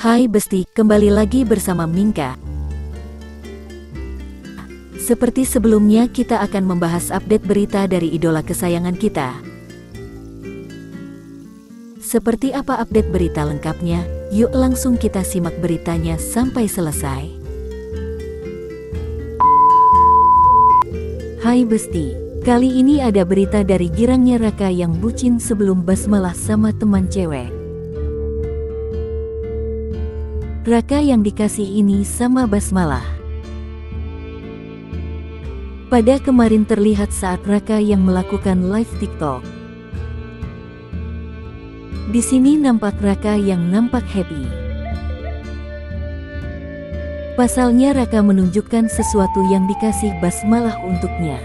Hai Besti, kembali lagi bersama Mingka. Seperti sebelumnya, kita akan membahas update berita dari idola kesayangan kita. Seperti apa update berita lengkapnya? Yuk langsung kita simak beritanya sampai selesai. Hai Besti, kali ini ada berita dari girangnya Raka yang bucin sebelum basmalah sama teman cewek. Raka yang dikasih ini sama basmalah. Pada kemarin terlihat saat Raka yang melakukan live TikTok. Di sini nampak Raka yang nampak happy. Pasalnya Raka menunjukkan sesuatu yang dikasih basmalah untuknya.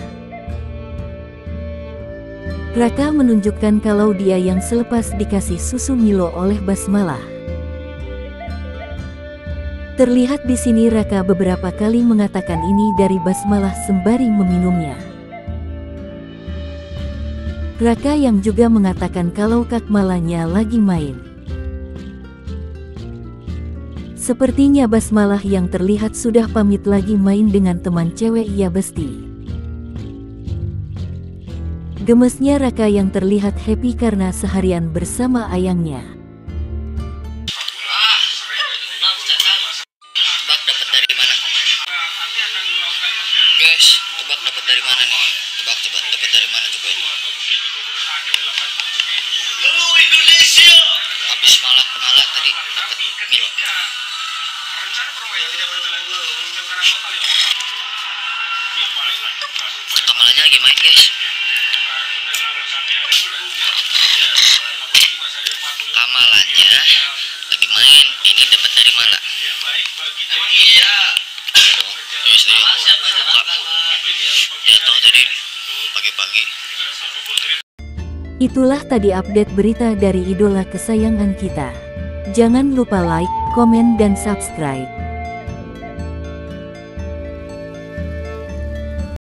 Raka menunjukkan kalau dia yang selepas dikasih susu Milo oleh basmalah. Terlihat di sini Raka beberapa kali mengatakan ini dari basmalah sembari meminumnya. Raka yang juga mengatakan kalau kakmalanya lagi main. Sepertinya basmalah yang terlihat sudah pamit lagi main dengan teman cewek ya Besti. Gemesnya Raka yang terlihat happy karena seharian bersama ayangnya. Guys, tebak dapat dari mana nih? Tebak dapat dari mana coba ini? Halo Indonesia. Habis malah tadi dapat Milo. Kamalanya lagi main guys. Kamalannya lagi main. Ini dapat dari mana? Iya. Terus jatuh tadi pagi-pagi. Itulah tadi update berita dari idola kesayangan kita. Jangan lupa like, komen dan subscribe.